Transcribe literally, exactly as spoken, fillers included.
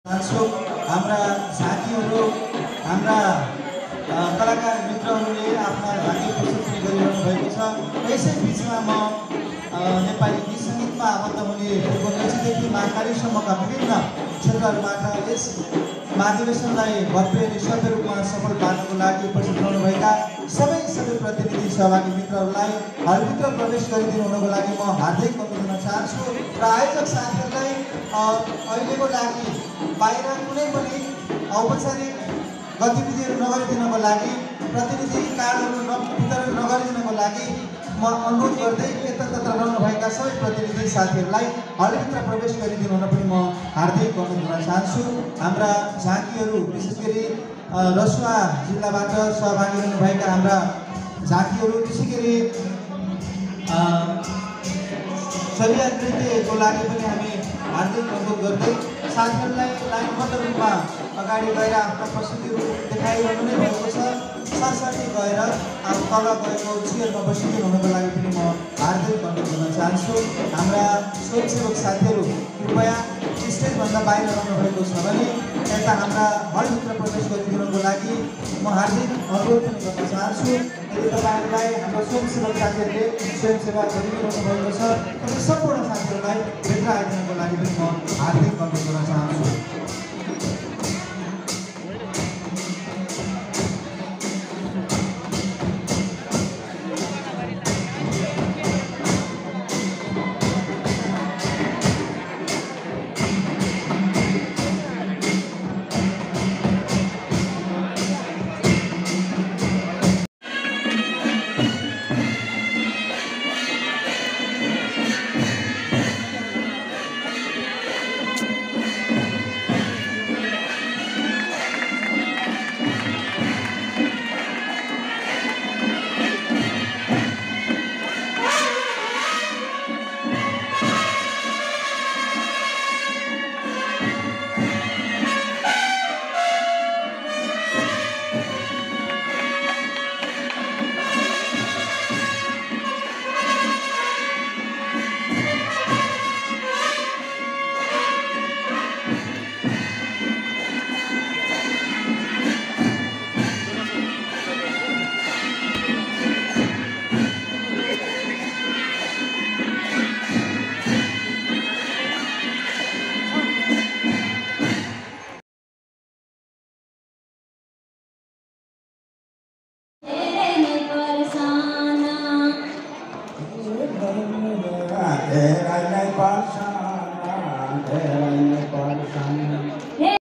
हाम्रा साथीहरू हाम्रा कलाकार मित्रहरूले आफ्ना भाग्य प्रस्तुति गरिरहनु भएको छ। यसै बिचमा म नेपाली गीत सङ्गीतमा आबद्ध हुने पूर्वदेखि महाकालीसम्मका विभिन्न क्षेत्रहरूबाट यस महाधिवेशनलाई भव्य निःशब्द रूपमा सफल पार्नको लागि उपस्थित रहनुभएका सबै सबै प्रतिनिधि सहभागी मित्रहरूलाई हलभित्र प्रवेश गरिदिनु हुनको लागि म हार्दिक अनुरोध गर्न चाहन्छु र आयोजक साथीहरूलाई अहिलेको लागि बाहिर कुनै पनि औपचारिक गतिविधिहरू नगरिदिनको लागि प्रतिनिधि कार्डहरू वितरण नगरिदिनको लागि म अनुरोध गर्दै यतातता रहनुभएका सबै प्रतिनिधि साथीहरूलाई हलभित्र प्रवेश गरिदिनु हुन पनि म हार्दिक अनुरोध गर्न चाहन्छु। हाम्रा झाँकीहरू विशेष गरी रसुवा जिल्लाबाट सहभागी हुनुभएका हाम्रा झाँकीहरू त्यसै गरी शैलिया नृत्यको लागि पनि हामी हार्दिक अनुरोध गर्दै साथीहरूलाई लाइनबद्ध रूपमा अगाडि गएर आफ्ना प्रस्तुतिहरू देखाइरहनु नै भएको छ। सरसर्ती गएर अब तल गएको चेयरमा बसिदिनु हुनको लागि पनि म हार्दिक अनुरोध गर्न चाहन्छु। हाम्रा स्वयंसेवक साथीहरू कृपया स्टेजभन्दा बाहिर रहनुभएको छ भने यता हाम्रा हलभित्र प्रवेश गरिदिनुको लागि म हार्दिक अनुरोध पनि गर्न चाहन्छु। यदि तपाईँहरूलाई हाम्रो स्वयंसेवक साथीहरूले स्वयंसेवा गरिदिनु भएको छ भने सम्पूर्ण साथीहरूलाई भित्र आइदिनुको लागि पनि म हार्दिक अनुरोध गर्न चाहन्छु। Terai nai parsana, terai nai parsana.